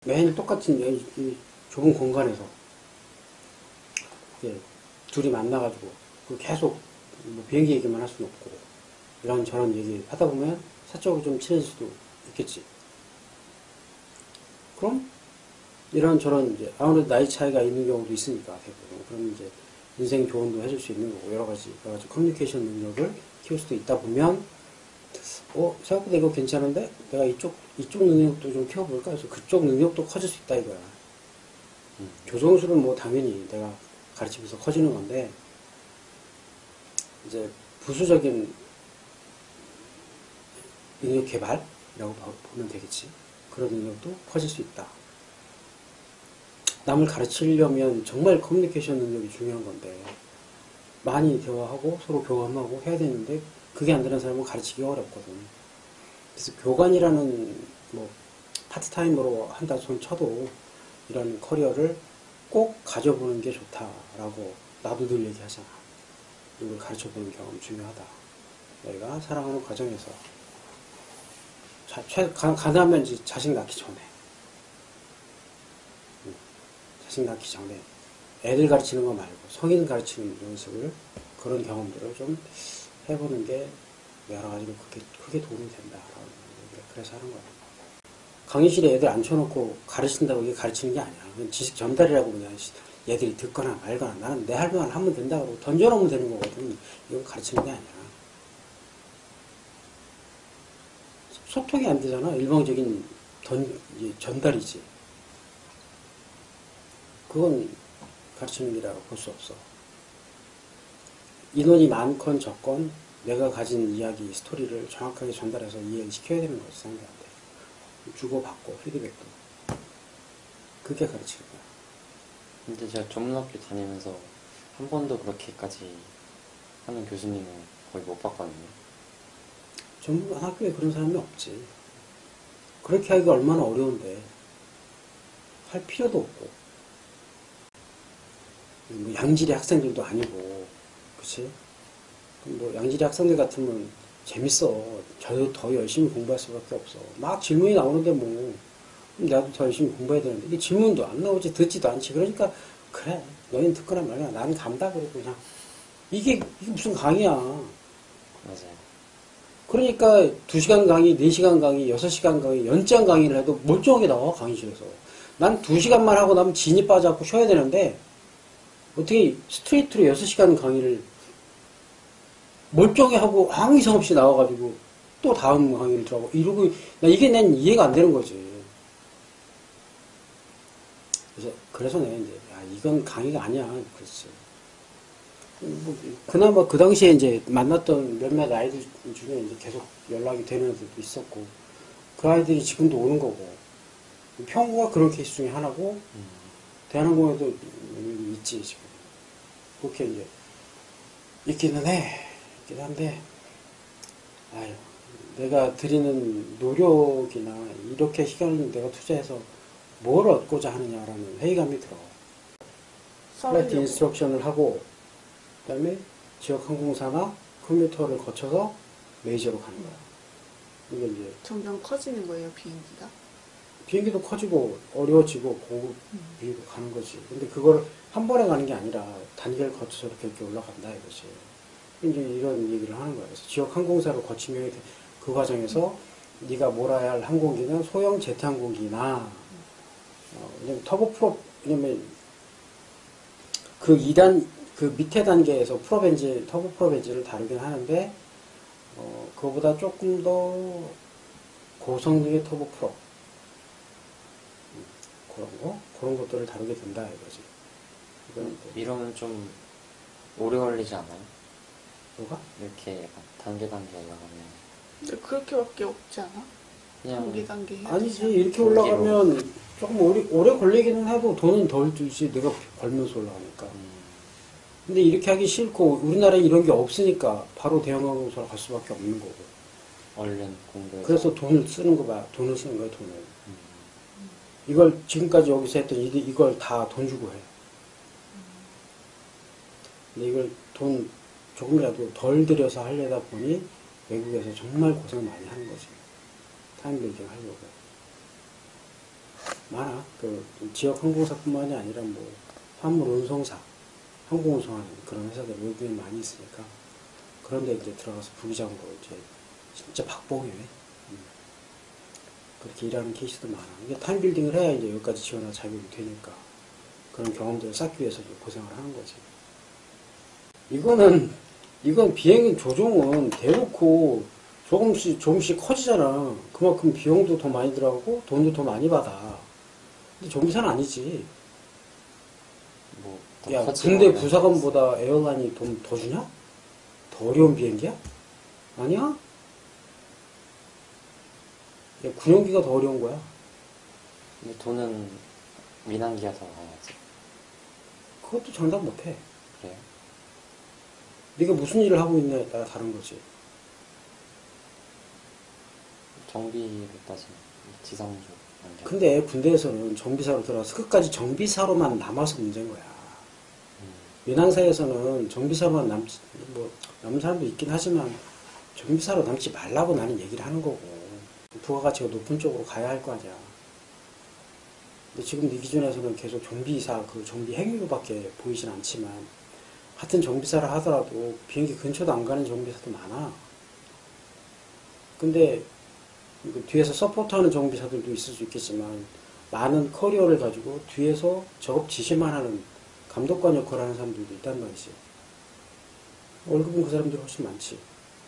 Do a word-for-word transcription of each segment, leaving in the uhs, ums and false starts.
매일 똑같은 이, 이 좁은 공간에서 이제 둘이 만나가지고 계속 뭐 비행기 얘기만 할 수는 없고 이런 저런 얘기 하다 보면 사적으로 좀 친해질 수도 있겠지. 그럼 이런 저런 이제 아무래도 나이 차이가 있는 경우도 있으니까 대부분 그럼 이제 인생 조언도 해줄 수 있는 거고 여러 가지 여러 가지 커뮤니케이션 능력을 키울 수도 있다 보면 어 생각보다 이거 괜찮은데 내가 이쪽 이쪽 능력도 좀 키워볼까 해서 그쪽 능력도 커질 수 있다 이거야. 음, 조정술은 뭐 당연히 내가 가르치면서 커지는 건데 이제 부수적인 능력 개발이라고 보면 되겠지. 그런 능력도 커질 수 있다. 남을 가르치려면 정말 커뮤니케이션 능력이 중요한 건데 많이 대화하고 서로 교감하고 해야 되는데 그게 안 되는 사람은 가르치기 어렵거든. 그래서 교관이라는 뭐 파트타임으로 한다 손 쳐도 이런 커리어를 꼭 가져보는 게 좋다라고 나도 늘 얘기하잖아. 누굴 가르쳐보는 경험 중요하다. 너희가 사랑하는 과정에서 자, 최, 가, 가능하면 이제 자식 낳기 전에 응. 자식 낳기 전에 애들 가르치는 거 말고 성인 가르치는 연습을 그런 경험들을 좀 해보는 게 여러 가지로 크게, 크게 도움이 된다라고 그래서 하는 거야. 강의실에 애들 앉혀놓고 가르친다고 이게 가르치는 게 아니야. 그건 지식 전달이라고 그냥 얘들이 듣거나 말거나 나는 내 할 말만 하면 된다고 던져놓으면 되는 거거든. 이건 가르치는 게 아니야. 소통이 안 되잖아. 일방적인 던, 전달이지. 그건 가르치는 일이라고 볼 수 없어. 인원이 많건 적건 내가 가진 이야기, 스토리를 정확하게 전달해서 이해를 시켜야 되는 거지, 상대한테. 주고받고, 피드백도. 그게 가르치는 거야. 근데 제가 전문학교 다니면서 한 번도 그렇게까지 하는 교수님은 거의 못 봤거든요. 전문학교에 그런 사람이 없지. 그렇게 하기가 얼마나 어려운데. 할 필요도 없고. 뭐 양질의 학생들도 아니고, 그치? 뭐 양질의 학생들 같으면 재밌어. 저도 더 열심히 공부할 수밖에 없어. 막 질문이 나오는데 뭐 나도 더 열심히 공부해야 되는데 이게 질문도 안 나오지 듣지도 않지. 그러니까 그래 너희는 듣거나 말거나 나는 간다 그러고 그냥 이게, 이게 무슨 강의야. 맞아요. 그러니까 두 시간 강의, 네 시간 강의, 여섯 시간 강의, 연장 강의를 해도 멀쩡하게 나와 강의실에서. 난 두 시간만 하고 나면 진이 빠져갖고 쉬어야 되는데 어떻게 스트레이트로 여섯 시간 강의를 멀쩡히 하고 아무 이상 없이 나와가지고 또 다음 강의를 들어가고 이러고 나 이게 난 이해가 안 되는 거지. 그래서 그래서 내가 이제 야 이건 강의가 아니야 그랬어. 뭐, 그나마 그 당시에 이제 만났던 몇몇 아이들 중에 이제 계속 연락이 되는 애들도 있었고 그 아이들이 지금도 오는 거고 평구가 그런 케이스 중에 하나고 음. 대한항공에도 있지 지금 그렇게 이제 있기는 해. 있긴 한데, 아유, 내가 드리는 노력이나 이렇게 시간을 내가 투자해서 뭘 얻고자 하느냐라는 회의감이 들어. 플라이트 인스트럭션을 하고, 그 다음에 지역 항공사나 컴퓨터를 거쳐서 메이저로 가는 거야. 이게 이제. 점점 커지는 거예요, 비행기가? 비행기도 커지고, 어려워지고, 고급으로 음. 가는 거지. 근데 그걸 한 번에 가는 게 아니라 단계를 거쳐서 이렇게, 이렇게 올라간다 이거지. 이제 이런 얘기를 하는 거예요. 그래서 지역 항공사를 거치면 그 과정에서 음. 네가 몰아야 할 항공기는 소형 제트 항공기나 음. 어, 왜냐면 터보프롭 왜냐면 그 이 단 그 밑에 단계에서 프롭 엔진 터보프롭 엔진을 다루긴 하는데 어, 그거보다 조금 더 고성능의 터보프롭 음, 그런 거 그런 것들을 다루게 된다 이거지. 음, 이러면 좀 오래 걸리지 않아요? 뭐가? 이렇게 약간 단계 단계 올라가면. 근데 그렇게밖에 없지 않아? 그냥 단계 단계 해야 아니지 되지 이렇게 올라가면 조금 오래, 오래 걸리기는 해도 돈은 덜 들지 내가 벌면서 올라가니까. 음. 근데 이렇게 하기 싫고 우리나라에 이런 게 없으니까 바로 대형항공사로 갈 수밖에 없는 거고. 얼른 공부해서. 그래서 돈을 쓰는 거 봐. 돈을 쓰는 거야 돈을. 음. 이걸 지금까지 여기서 했던 이걸 다 돈 주고 해. 근데 이걸 돈 조금이라도 덜 들여서 하려다 보니 외국에서 정말 고생 많이 하는 거지. 타임빌딩 하려고. 많아. 그 지역 항공사뿐만이 아니라 뭐 화물 운송사, 항공 운송하는 그런 회사들 외국에 많이 있으니까 그런데 이제 들어가서 부기장으로 이제 진짜 박봉해. 음. 그렇게 일하는 케이스도 많아. 이게 타임빌딩을 해야 이제 여기까지 지원할 자격이 되니까 그런 경험들을 쌓기 위해서 이제 고생을 하는 거지. 이거는 이건 비행 조종은 대놓고 조금씩 조금씩 커지잖아. 그만큼 비용도 더 많이 들어가고 돈도 더 많이 받아. 근데 정비사는 아니지. 뭐, 야, 커지고 군대 하면 부사관보다 에어라인이 돈 더 주냐? 더 어려운 비행기야? 아니야? 야, 군용기가 더 어려운 거야. 근데 돈은 민항기가 더 많아야지. 그것도 장담 못해. 그래요? 네가 무슨 일을 하고 있냐에 따라 다른 거지. 정비를 따지면 지상조 안전. 근데 군대에서는 정비사로 들어와서 끝까지 정비사로만 남아서 문제인 거야. 음, 민항사에서는 정비사로만 남지, 뭐, 남는 사람도 있긴 하지만 정비사로 남지 말라고 나는 얘기를 하는 거고. 부가가치가 높은 쪽으로 가야 할 거 아니야. 근데 지금 네 기준에서는 계속 정비사, 그 정비 행위로밖에 보이진 않지만, 같은 정비사를 하더라도 비행기 근처도 안 가는 정비사도 많아. 근데 그 뒤에서 서포트하는 정비사들도 있을 수 있겠지만 많은 커리어를 가지고 뒤에서 작업 지시만 하는 감독관 역할을 하는 사람들도 있단 말이지. 월급은 그 사람들이 훨씬 많지.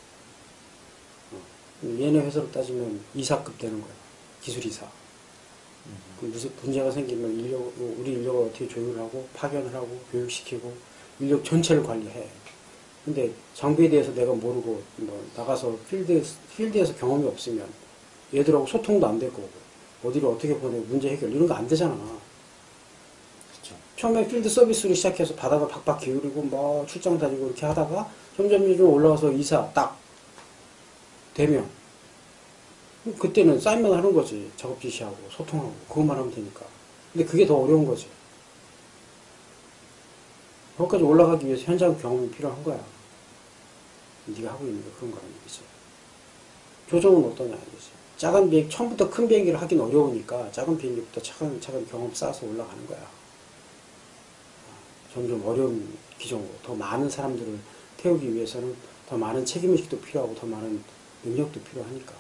어. 얘네 회사로 따지면 이사급 되는 거야. 기술이사. 음, 그 무슨 문제가 생기면 인력, 우리 인력을 어떻게 조율을 하고 파견을 하고 교육시키고 인력 전체를 관리해. 근데 장비에 대해서 내가 모르고 뭐 나가서 필드, 필드에서 경험이 없으면 얘들하고 소통도 안 될 거고 어디를 어떻게 보내고 문제 해결 이런 거 안 되잖아. 그쵸. 처음에 필드 서비스로 시작해서 바다가 박박 기울이고 뭐 출장 다니고 이렇게 하다가 점점 점점 올라가서 이사 딱 되면 그때는 사인만 하는 거지. 작업 지시하고 소통하고 그것만 하면 되니까. 근데 그게 더 어려운 거지. 거기까지 올라가기 위해서 현장 경험이 필요한 거야. 네가 하고 있는 게 그런 거라는 얘기지. 조정은 어떠냐 이거지. 작은 비행, 처음부터 큰 비행기를 하긴 어려우니까 작은 비행기부터 차근차근 경험 쌓아서 올라가는 거야. 점점 어려운 기종으로 더 많은 사람들을 태우기 위해서는 더 많은 책임의식도 필요하고 더 많은 능력도 필요하니까.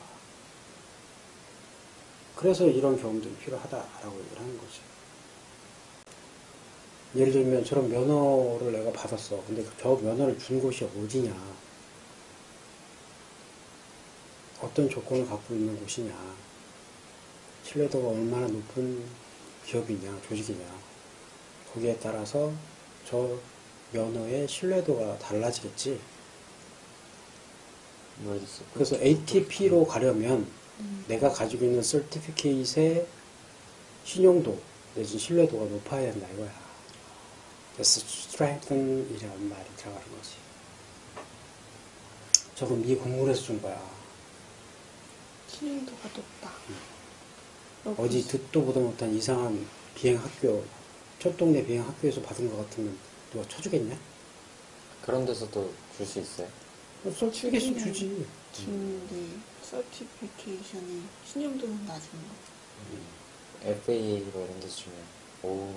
그래서 이런 경험들이 필요하다라고 얘기를 하는 거지. 예를 들면 저런 면허를 내가 받았어. 근데 저 면허를 준 곳이 어디냐. 어떤 조건을 갖고 있는 곳이냐. 신뢰도가 얼마나 높은 기업이냐, 조직이냐. 거기에 따라서 저 면허의 신뢰도가 달라지겠지. 모르겠어요. 그래서 에이티피로 가려면 음. 내가 가지고 있는 서티피케이트의 신용도, 내지 신뢰도가 높아야 된다 이거야. 그래서 strengthen 이라는 말이 들어가는 거지. 저건 네 공무원에서 준 거야. 신용도가 높다. 어디 듣도 보도 못한 이상한 비행 학교, 첫 동네 비행 학교에서 받은 것 같으면 누가 쳐주겠냐? 그런 데서도 줄 수 있어요? 솔직히 주지. 주는데 서티피케이션이 신용도는 낮은 거. 에프에이로 이런 데서 주면 오 이런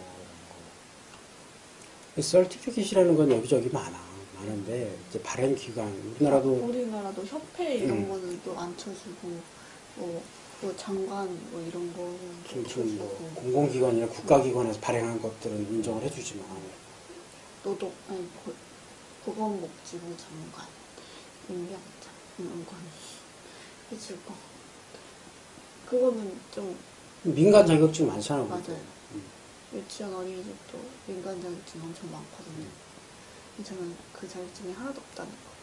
거. 서티피케이트라는 건 여기저기 많아. 많은데 이제 발행 기관 우리나라도 우리나라도 협회 이런 음. 거는 또 안 쳐주고 뭐, 뭐 장관 뭐 이런 거는 또 무슨 뭐 쳐주고 공공기관이나 국가기관에서 발행한 것들은 인정을 해주지만 노동 아니 보, 보건복지부 장관 임명장 이런 거는 해주고 그거는 좀 민간 자격증 많잖아. 맞아요. 그것도. 음. 유치원 어린이집도 민간 자격증 엄청 많거든요. 근데 저는 그 자격증이 하나도 없다는 거.